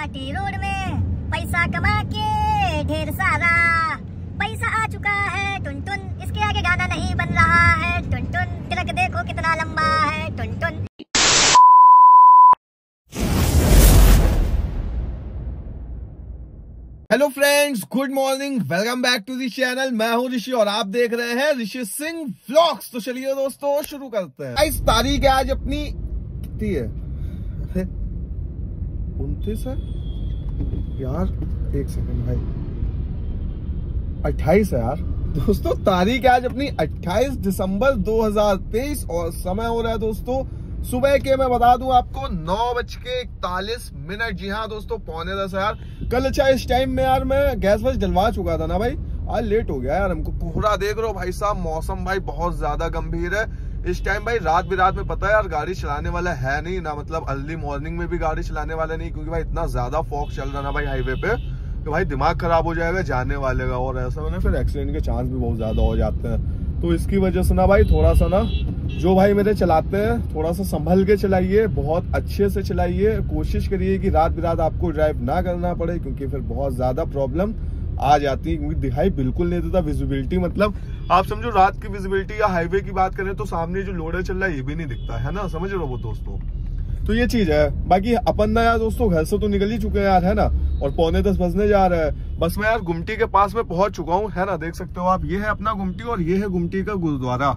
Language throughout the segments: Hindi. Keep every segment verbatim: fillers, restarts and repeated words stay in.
गुवाहाटी रोड में पैसा कमा के ढेर सारा पैसा आ चुका है टुन टुन, इसके आगे गाना नहीं बन रहा है टुन टुन, तिलक देखो कितना लंबा है टुन टुन। Hello friends, good morning, welcome back to the channel. मैं हूं ऋषि और आप देख रहे हैं ऋषि सिंह व्लॉग्स। तो चलिए दोस्तों शुरू करते हैं। इस तारीख है आज अपनी कितनी है? उनतीस है यार, एक सेकंड भाई, अट्ठाईस है यार दोस्तों। तारीख है आज अपनी अट्ठाईस दिसंबर दो हजार तेईस और समय हो रहा है दोस्तों सुबह के, मैं बता दूं आपको, नौ बज के इकतालीस मिनट। जी हाँ दोस्तों, पौने दस यार। कल अच्छा इस टाइम में यार मैं गैस वैस डलवा चुका था ना भाई, आज लेट हो गया यार हमको। कोहरा देख रहे हो भाई साहब, मौसम भाई बहुत ज्यादा गंभीर है इस टाइम भाई। रात बिरात में पता है यार गाड़ी चलाने वाला है नहीं ना, मतलब अर्ली मॉर्निंग में भी गाड़ी चलाने वाला नहीं, क्योंकि भाई इतना ज्यादा फॉग चल रहा ना भाई हाईवे पे कि भाई दिमाग खराब हो जाएगा जाने वाले का, और ऐसा होने फिर एक्सीडेंट के चांस भी बहुत ज्यादा हो जाते हैं। तो इसकी वजह से ना भाई थोड़ा सा ना जो भाई मेरे चलाते हैं थोड़ा सा संभल के चलाइए, बहुत अच्छे से चलाइए, कोशिश करिए कि रात बिरात आपको ड्राइव ना करना पड़े, क्योंकि फिर बहुत ज्यादा प्रॉब्लम आ जाती है। क्योंकि दिखाई बिल्कुल नहीं देता, विजिबिलिटी मतलब आप समझो रात की विजिबिलिटी या हाईवे की बात करें तो सामने जो लोडर चल रहा है ये भी नहीं दिखता है ना, समझ रहे हो वो दोस्तों। तो ये चीज है। बाकी अपन ना यार दोस्तों घर से तो निकल ही चुके हैं यार, है ना, और पौने दस बजने जा रहा है। बस मैं यार गुमटी के पास में पहुंच चुका हूँ, है ना, देख सकते हो आप, ये है अपना गुमटी और ये है गुमटी का गुरुद्वारा।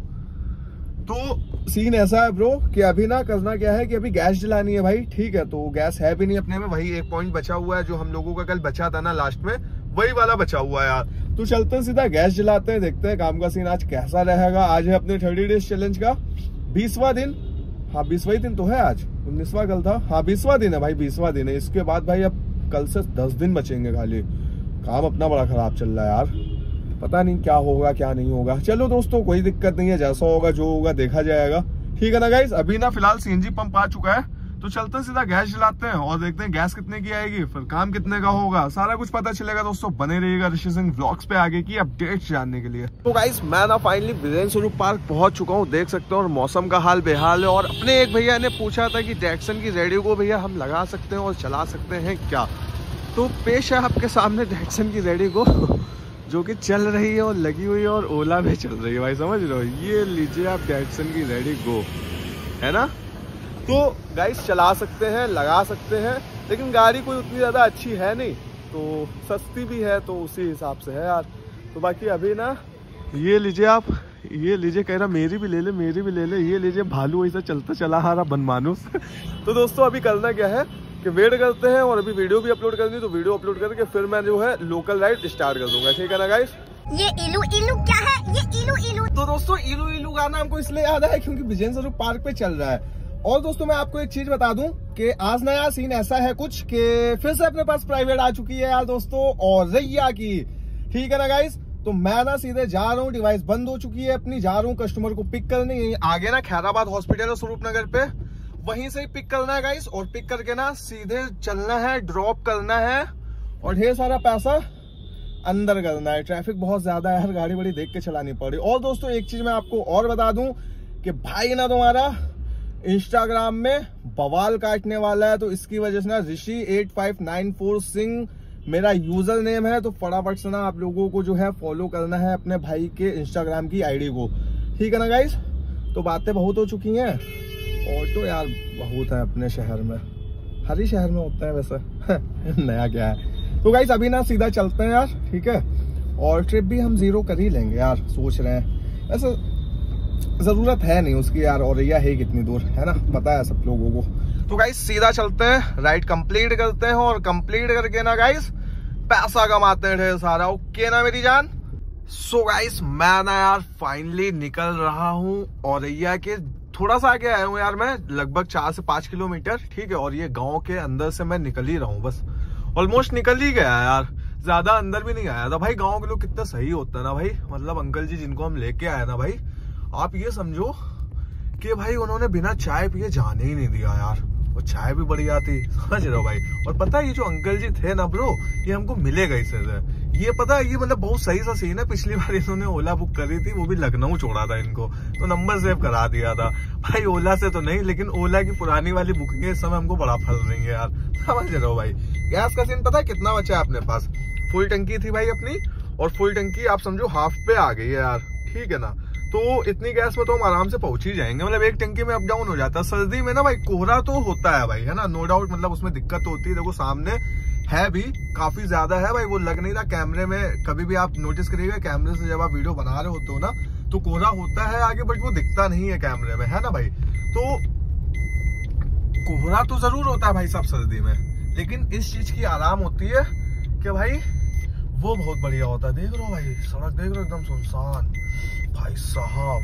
तो सीन ऐसा है ब्रो कि अभी ना करना क्या है कि अभी गैस जलानी है भाई, ठीक है। तो गैस है भी नहीं अपने में, वही एक पॉइंट बचा हुआ है जो हम लोगों का कल बचा था ना लास्ट में, वही वाला बचा हुआ है यार। तो चलते हैं सीधा गैस जलाते हैं, देखते हैं काम का सीन आज कैसा रहेगा। आज है अपने थर्टी डेज चैलेंज का बीसवां दिन। हाँ बीसवां दिन तो है आज, उन्नीसवां कल था। हाँ बीसवां दिन है भाई, बीसवां दिन है। इसके बाद भाई अब कल से दस दिन बचेंगे खाली। काम अपना बड़ा खराब चल रहा है यार, पता नहीं क्या होगा क्या नहीं होगा। चलो दोस्तों कोई दिक्कत नहीं है, जैसा होगा जो होगा देखा जाएगा, ठीक है ना गाइस। अभी ना फिलहाल सीएनजी पंप आ चुका है, तो चलते हैं सीधा गैस जलाते हैं और देखते हैं गैस कितने की आएगी, फिर काम कितने का होगा, सारा कुछ पता चलेगा दोस्तों। बने रहिएगा ऋषि सिंह व्लॉग्स पे आगे की अपडेट्स जानने के लिए। तो गाइस मैं ना फाइनली वीरेंद्र स्वरूप पार्क पहुंच चुका हूं, देख सकते हो, और मौसम का हाल बेहाल है। और अपने एक भैया ने पूछा था कि डैटसन की रेडियो को भैया हम लगा सकते हैं और चला सकते हैं क्या, तो पेश है आपके सामने डैटसन की रेडियो को जो कि चल रही है और लगी हुई है और ओला में चल रही है भाई, समझ रहे हो। ये लीजिए आप डैटसन की रेडी गो, है ना। तो गाइस चला सकते हैं, लगा सकते हैं, लेकिन गाड़ी कोई उतनी ज़्यादा अच्छी है नहीं, तो सस्ती भी है तो उसी हिसाब से है यार। तो बाकी अभी ना ये लीजिए आप, ये लीजिए, कह रहा मेरी भी ले ले मेरी भी ले ले, ये लीजिए भालू ऐसा चलता चला आ रहा बनमानुस। तो दोस्तों अभी करना क्या है कि वेट करते हैं, और अभी वीडियो भी अपलोड करनी, तो वीडियो अपलोड करके फिर मैं जो है लोकल राइड स्टार्ट कर दूंगा, ठीक है ना गाइस। ये इलू इलू क्या है? ये इलू इलू तो दोस्तों इलू इलू गाना हमको इसलिए याद है क्योंकि वीरेंद्र स्वरूप पार्क पे चल रहा है। और दोस्तों मैं आपको एक चीज बता दूं कि आज नया सीन ऐसा है कुछ कि फिर से अपने पास प्राइवेट आ चुकी है यार दोस्तों, और रैया की, ठीक है ना गाइस। तो मैं ना सीधे जा रहा हूँ, डिवाइस बंद हो चुकी है अपनी, जा रहा हूँ कस्टमर को पिक करने। आगे ना खैराबाद हॉस्पिटल है स्वरूप नगर पे, वहीं से ही पिक करना है गाइस, और पिक करके ना सीधे चलना है, ड्रॉप करना है, और ढेर सारा पैसा अंदर करना है। ट्रैफिक बहुत ज्यादा है यार, गाड़ी बड़ी देख के चलानी पड़ी। और दोस्तों एक चीज मैं आपको और बता दूं कि भाई ना तुम्हारा इंस्टाग्राम में बवाल काटने वाला है, तो इसकी वजह से ना Rishi eight five nine four Singh मेरा यूजर नेम है, तो फटाफट से ना आप लोगों को जो है फॉलो करना है अपने भाई के इंस्टाग्राम की आईडी को, ठीक है ना गाइस। तो बातें बहुत हो चुकी हैं, ऑटो यार बहुत है अपने शहर में, हर ही शहर में होता है वैसे नया क्या है। तो गाइस अभी ना सीधा चलते हैं यार, ठीक है, और ट्रिप भी हम जीरो कर ही लेंगे यार, सोच रहे हैं। ऐसा जरूरत है नहीं उसकी यार, और यह है कितनी दूर, है ना, पता है सब लोगों को। तो गाइस सीधा चलते हैं, राइड कंप्लीट करते हैं, और कंप्लीट करके ना गाइस पैसा कमाते हैं ढेर सारा, ओके ना मेरी जान। सो गाइस मैं ना यार फाइनली निकल रहा हूँ, और यह के थोड़ा सा आगे आया हूँ यार मैं, लगभग चार से पांच किलोमीटर, ठीक है। और ये गांव के अंदर से मैं निकल ही रहा हूँ, बस ऑलमोस्ट निकल ही गया यार, ज्यादा अंदर भी नहीं आया था भाई। गांव के लोग कितना सही होता है ना भाई, मतलब अंकल जी जिनको हम लेके आए ना भाई, आप ये समझो कि भाई उन्होंने बिना चाय पिए जाने ही नहीं दिया यार, और चाय भी बढ़िया थी, समझ रहे हो भाई। और पता है ये जो अंकल जी थे ना ब्रो, ये हमको मिले गए से, ये पता है ये मतलब बहुत सही सा सीन है। पिछली बार इन्होंने ओला बुक करी थी, वो भी लखनऊ छोड़ा था इनको, तो नंबर सेव करा दिया था भाई, ओला से तो नहीं, लेकिन ओला की पुरानी वाली बुकिंग इस समय हमको बड़ा फल रही है यार, समझ रहे हो भाई। गैस का सीन पता है कितना बचा है अपने पास? फुल टंकी थी भाई अपनी, और फुल टंकी आप समझो हाफ पे आ गई है यार, ठीक है ना। तो इतनी गैस में तो हम आराम से पहुंच ही जाएंगे, मतलब एक टंकी में अप डाउन हो जाता है। सर्दी में ना भाई कोहरा तो होता है भाई, है ना, नो डाउट, मतलब उसमें दिक्कत होती है। देखो सामने है भी काफी ज्यादा है भाई, वो लग नहीं रहा कैमरे में। कभी भी आप नोटिस करिएगा कैमरे से जब आप वीडियो बना रहे होते हो ना, तो कोहरा होता है आगे, बट वो दिखता नहीं है कैमरे में, है ना भाई। तो कोहरा तो जरूर होता है भाई साहब सर्दी में, लेकिन इस चीज की आराम होती है कि भाई वो बहुत बढ़िया होता है। देख रहे हो भाई सड़क, देख रहे हो एकदम सुनसान भाई साहब।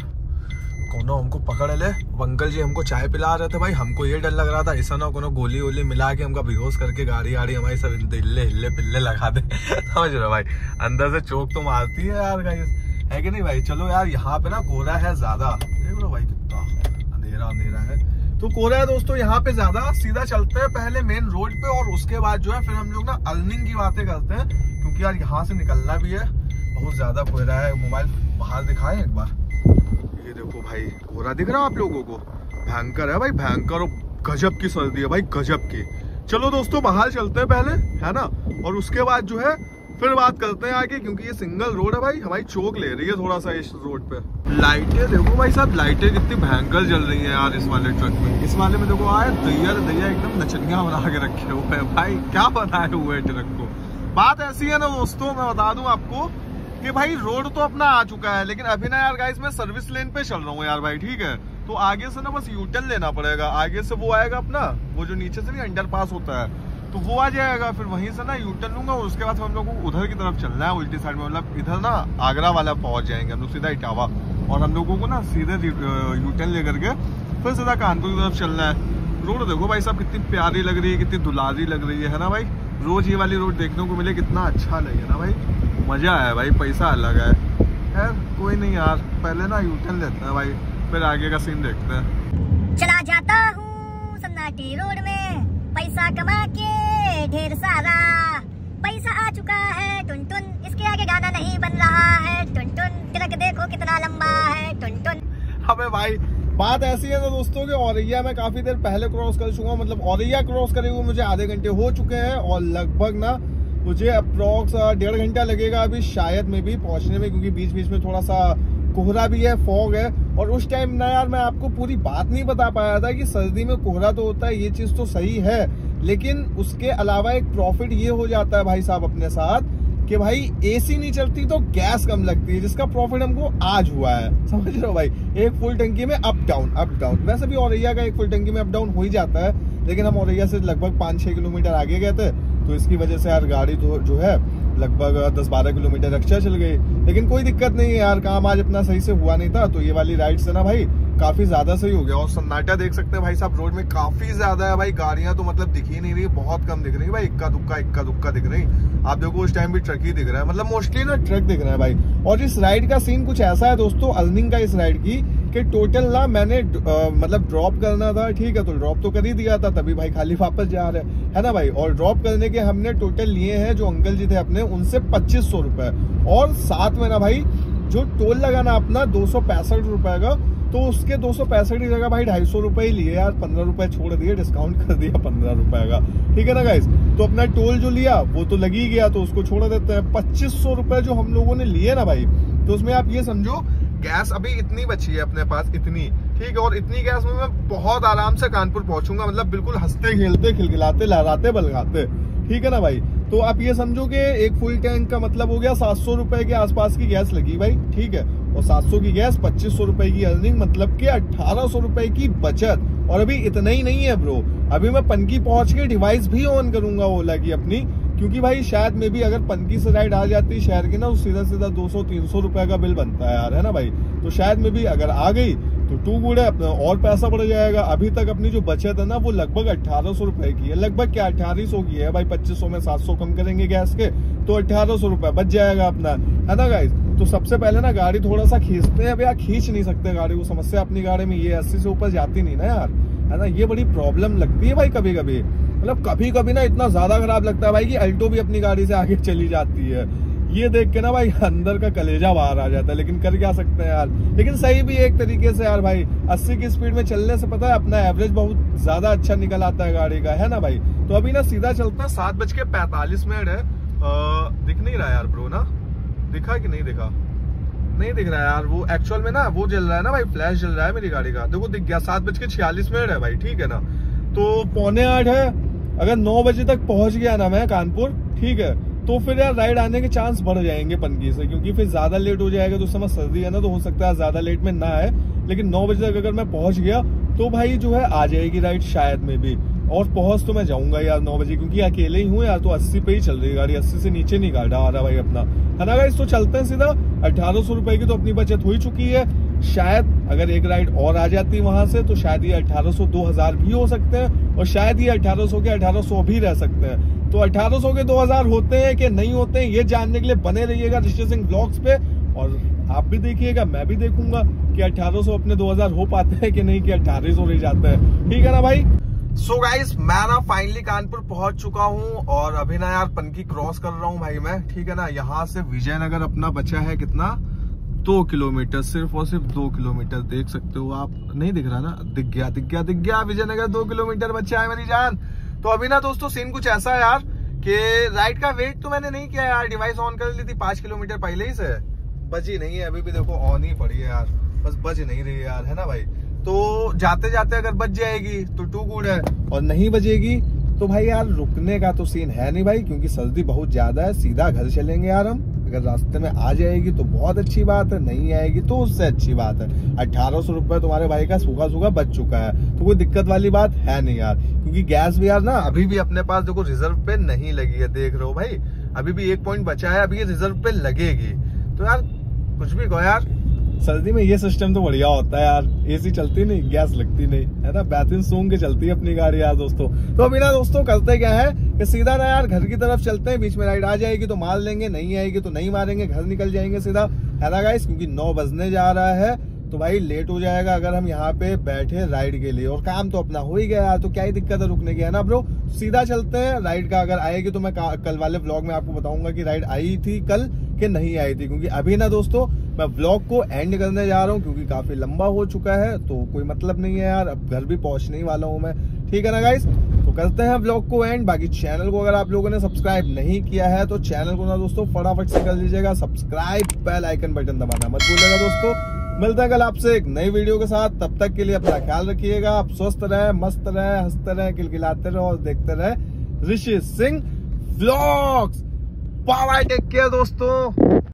कोनो हमको पकड़ ले, अंकल जी हमको चाय पिला रहे थे भाई, हमको ये डर लग रहा था ऐसा ना कोनो गोली वोली मिला के हमका बेहोश करके गाड़ी आड़ी हमारी सब हिल्ले हिल्ले पिल्ले लगा दे। समझ रहे हो भाई, अंदर से चोक तो मारती है यार गाइस, है कि नहीं भाई। चलो यार यहाँ पे ना कोहरा है ज्यादा, देख लो भाई कितना अंधेरा अंधेरा है। तो कोहरा है दोस्तों यहाँ पे ज्यादा। सीधा चलते हैं पहले मेन रोड पे, और उसके बाद जो है फिर हम लोग ना अर्निंग की बातें करते हैं, क्योंकि यार यहाँ से निकलना भी है, बहुत ज्यादा कोहरा है। मोबाइल बाहर दिखाएं एक बार, ये देखो भाई कोहरा दिख रहा है आप लोगों को, भयंकर है भाई, भयंकर, और गजब की सर्दी है भाई, गजब की। चलो दोस्तों बाहर चलते हैं पहले, है ना, और उसके बाद जो है फिर बात करते हैं आगे, क्योंकि ये सिंगल रोड है भाई, हमारी चौक ले रही है थोड़ा सा इस रोड पे। लाइटें देखो भाई साहब, लाइटें कितनी भयंकर जल रही है यार इस वाले ट्रक में। इस वाले में देखो आए दैया दैया एकदम नचनिया बना के रखे हुए हैं भाई, क्या बनाए हुए ट्रक को। बात ऐसी है ना दोस्तों, मैं बता दूं आपको कि भाई रोड तो अपना आ चुका है, लेकिन अभी ना यार गाइस मैं सर्विस लेन पे चल रहा हूँ यार भाई, ठीक है। तो आगे से ना बस यू टर्न लेना पड़ेगा, आगे से वो आएगा अपना, वो जो नीचे से नहीं अंडर पास होता है, तो वो आ जाएगा, फिर वहीं से ना यू टर्न लूंगा, और उसके बाद हम लोग को उधर की तरफ चलना है, उल्टी साइड में, मतलब इधर ना आगरा वाला पहुंच जाएंगे हम लोग सीधा इटावा, और हम लोगों को ना सीधे यू टर्न लेकर के फिर सीधा कानपुर की तरफ चलना है। रोड देखो भाई साहब कितनी प्यारी लग रही है, कितनी दुलारी लग रही है, है ना भाई। रोज ये वाली रोड देखने को मिले कितना अच्छा लगे ना भाई, मजा है भाई, पैसा अलग है। यार कोई नहीं यार, पहले ना यू टर्न लेते हैं भाई, फिर आगे का सीन देखते हैं। चला जाता हूँ सन्नाटी रोड में, पैसा कमा के ढेर सारा, पैसा आ चुका है टुन टुन, इसके आगे गाना नहीं बन रहा है, टुन टुन तिलक देखो कितना लंबा है, टुन टुन। अबे भाई बात ऐसी है ना दोस्तों कि औरैया में काफी देर पहले क्रॉस कर चुका हूँ, मतलब औरैया क्रॉस करे हुए मुझे आधे घंटे हो चुके हैं, और लगभग ना मुझे अप्रोक्स डेढ़ घंटा लगेगा अभी शायद में भी पहुंचने में, क्योंकि बीच बीच में थोड़ा सा कोहरा भी है, फॉग है। और उस टाइम ना यार मैं आपको पूरी बात नहीं बता पाया था कि सर्दी में कोहरा तो होता है, ये चीज तो सही है, लेकिन उसके अलावा एक प्रॉफिट ये हो जाता है भाई साहब अपने साथ कि भाई एसी नहीं चलती तो गैस कम लगती है, जिसका प्रॉफिट हमको आज हुआ है, समझ रहे हो भाई। एक फुल टंकी में अप डाउन अप डाउन, वैसे भी औरैया का एक फुल टंकी में अप डाउन हो ही जाता है, लेकिन हम औरैया से लगभग पाँच छह किलोमीटर आगे गए थे, तो इसकी वजह से यार गाड़ी तो जो है लगभग दस बारह किलोमीटर एक्स्ट्रा चल गई, लेकिन कोई दिक्कत नहीं है यार, काम आज अपना सही से हुआ नहीं था, तो ये वाली राइड से ना भाई काफी ज्यादा सही हो गया। और सन्नाटा देख सकते हैं भाई साहब, रोड में काफी ज्यादा है भाई, गाड़ियां तो मतलब दिख ही नहीं रही, बहुत कम दिख रही है भाई, इक्का दुक्का इक्का दुक्का दिख रही। आप देखो उस टाइम भी ट्रक ही दिख रहा है, मतलब मोस्टली ना ट्रक दिख रहा है भाई। और इस राइड का सीन कुछ ऐसा है दोस्तों, अर्निंग का इस राइड की, कि टोटल ना मैंने आ, मतलब ड्रॉप करना था, ठीक है, तो ड्रॉप तो कर ही दिया था, तभी भाई खाली वापस जा रहे है ना भाई। और ड्रॉप करने के हमने टोटल लिए हैं जो अंकल जी थे अपने, उनसे पच्चीस सौ रुपए, और साथ में ना भाई जो टोल लगाना अपना दो सौ पैंसठ रुपए का, तो उसके दो सौ पैंसठ की जगह भाई ढाई सौ रुपए ही लिए यार, पंद्रह रुपए छोड़ दिए, डिस्काउंट कर दिया पंद्रह रुपए का, ठीक है ना गाइस। तो अपना टोल जो लिया वो तो लगी गया, तो उसको छोड़ देते हैं। पच्चीस सौ रुपए जो हम लोगों ने लिए ना भाई, तो उसमें आप ये समझो गैस अभी इतनी बची है अपने पास, इतनी, ठीक है, और इतनी गैस में मैं बहुत आराम से कानपुर पहुंचूंगा, मतलब बिल्कुल हंसते खेलते खिलखिलाते लहराते बलगाते, ठीक है ना भाई। तो आप ये समझो कि एक फुल टैंक का मतलब हो गया सात सौ रुपए के आसपास की गैस लगी भाई, ठीक है, और सात सौ की गैस, पच्चीस सौ रुपए की अर्निंग, मतलब कि अठारह सौ रुपए की बचत। और अभी इतना ही नहीं है ब्रो, अभी मैं पनकी पहुंच के डिवाइस भी ऑन करूंगा ओला की अपनी, क्योंकि भाई शायद में भी अगर पनकी से राइड आ जाती शहर की ना, तो सीधा सीधा दो सौ तीन सौ रुपए का बिल बनता है यार, है ना भाई। तो शायद में भी अगर आ गई तो टू गुड है, अपना और पैसा बढ़ जाएगा। अभी तक अपनी जो बचत है ना वो लगभग अठारह सौ रुपए की है, लगभग क्या अठारह सौ की है भाई, पच्चीस सौ में सात सौ कम करेंगे गैस के, तो अठारह सौ रुपए बच जाएगा अपना, है ना गाइस। तो सबसे पहले ना गाड़ी थोड़ा सा खींचते हैं, भैया खींच नहीं सकते गाड़ी को, समस्या अपनी गाड़ी में ये अस्सी से ऊपर जाती नहीं ना यार, है ना, ये बड़ी प्रॉब्लम लगती है भाई कभी कभी, मतलब कभी कभी ना इतना ज्यादा खराब लगता है भाई कि अल्टो भी अपनी गाड़ी से आगे चली जाती है। ये देख के ना भाई अंदर का कलेजा बाहर आ जाता है, लेकिन कर क्या सकते हैं यार। लेकिन सही भी एक तरीके से यार भाई, अस्सी की स्पीड में चलने से पता है अपना एवरेज बहुत ज्यादा अच्छा निकल आता है गाड़ी का, है ना भाई। तो अभी ना सीधा चलता है, सात बज के पैंतालीस मिनट है। आ, दिख नहीं रहा यार ब्रो ना, दिखा कि नहीं दिखा, नहीं दिख रहा है यार। वो एक्चुअल में ना वो जल रहा है ना भाई, फ्लैश जल रहा है मेरी गाड़ी का, देखो दिख गया। सात बज के छियालीस मिनट है भाई, ठीक है ना। तो पौने आठ है, अगर नौ बजे तक पहुंच गया ना मैं कानपुर, ठीक है, तो फिर यार राइड आने के चांस बढ़ जाएंगे पनकी से, क्योंकि फिर ज्यादा लेट हो जाएगा। तो उस समय सर्दी है ना, तो हो सकता है ज्यादा लेट में ना आए, लेकिन नौ बजे तक अगर मैं पहुंच गया तो भाई जो है आ जाएगी राइड शायद में भी। और पहुंच तो मैं जाऊंगा यार नौ बजे, क्योंकि अकेले ही हूँ यार। तो अस्सी पे ही चल रही है गाड़ी, अस्सी से नीचे नहीं गाड़ा आ रहा भाई अपना, है ना गाइस। तो चलते हैं सीधा। अठारह सौ रुपए की तो अपनी बचत हो ही चुकी है। शायद अगर एक राइड और आ जाती वहां से तो शायद ये अठारह सौ दो हजार भी हो सकते हैं, और शायद ये अठारह सौ के अठारह सौ भी रह सकते हैं। तो अठारह सौ के दो हजार होते हैं कि नहीं होते हैं, ये जानने के लिए बने रहिएगा ऋषि सिंह व्लॉग्स पे। और आप भी देखिएगा, मैं भी देखूंगा कि अठारह सौ अपने दो हजार हो पाते हैं कि नहीं, कि अठारह सौ रह जाते हैं, ठीक है ना भाई। सो गाइस, मैं ना फाइनली कानपुर पहुंच चुका हूं, और अभी ना यार पनकी क्रॉस कर रहा हूं भाई मैं, ठीक है ना। यहाँ से विजयनगर अपना बचा है कितना, दो किलोमीटर, सिर्फ और सिर्फ दो किलोमीटर। देख सकते हो आप, नहीं दिख रहा ना, दिख गया दिख गया दिख गया, विजयनगर दो किलोमीटर बचा है मेरी जान। तो अभी ना दोस्तों सीन कुछ ऐसा है यार कि राइड का वेट तो मैंने नहीं किया यार, डिवाइस ऑन कर ली थी पांच किलोमीटर पहले ही से, बची नहीं है अभी भी, देखो ऑन ही पड़ी है यार, बस बच नहीं रही है यार, है ना भाई। तो जाते जाते अगर बच जाएगी तो टू गुड है, और नहीं बचेगी तो भाई यार रुकने का तो सीन है नहीं भाई, क्योंकि सर्दी बहुत ज्यादा है। सीधा घर चलेंगे यार हम। अगर रास्ते में आ जाएगी तो बहुत अच्छी बात है, नहीं आएगी तो उससे अच्छी बात है। अठारह सौ रुपए तुम्हारे भाई का सूखा सूखा बच चुका है, तो कोई दिक्कत वाली बात है नहीं यार। क्योंकि गैस भी यार ना अभी भी अपने पास देखो रिजर्व पे नहीं लगी है, देख रहे हो भाई, अभी भी एक पॉइंट बचा है, अभी ये रिजर्व पे लगेगी। तो यार कुछ भी कहो यार, सर्दी में ये सिस्टम तो बढ़िया होता है यार, एसी चलती नहीं, गैस लगती नहीं, है ना, बेहतरीन सूंघ के चलती है अपनी गाड़ी यार दोस्तों। तो अभी ना दोस्तों करते क्या है कि सीधा ना यार घर की तरफ चलते हैं। बीच में राइड आ जाएगी तो मार लेंगे, नहीं आएगी तो नहीं मारेंगे, घर निकल जाएंगे सीधा, है ना गाइस। क्योंकि नौ बजने जा रहा है तो भाई लेट हो जाएगा अगर हम यहाँ पे बैठे राइड के लिए, और काम तो अपना हो ही गया यार, तो क्या ही दिक्कत है रुकने की, है ना ब्रो। सीधा चलते हैं। राइड का अगर आएगी तो मैं कल वाले व्लॉग में आपको बताऊंगा कि राइड आई थी कल कि नहीं आई थी। क्योंकि अभी ना दोस्तों मैं व्लॉग को एंड करने जा रहा हूँ, क्योंकि काफी लंबा हो चुका है, तो कोई मतलब नहीं है यार, अब घर भी पहुंचने ही वाला हूँ मैं, ठीक है ना गाइस। तो करते हैं व्लॉग को एंड। बाकी चैनल को अगर आप लोगों ने सब्सक्राइब नहीं किया है तो चैनल को ना दोस्तों फटाफट से कर लीजिएगा सब्सक्राइब, बेल आइकन बटन दबाना मत भूलिएगा दोस्तों। मिलते हैं कल आपसे एक नई वीडियो के साथ, तब तक के लिए अपना ख्याल रखिएगा। आप स्वस्थ रहे, मस्त रहे, हंसते रहे, किलकिलाते रहे और देखते रहे Rishi Singh vlogs. Bye bye, take care दोस्तों।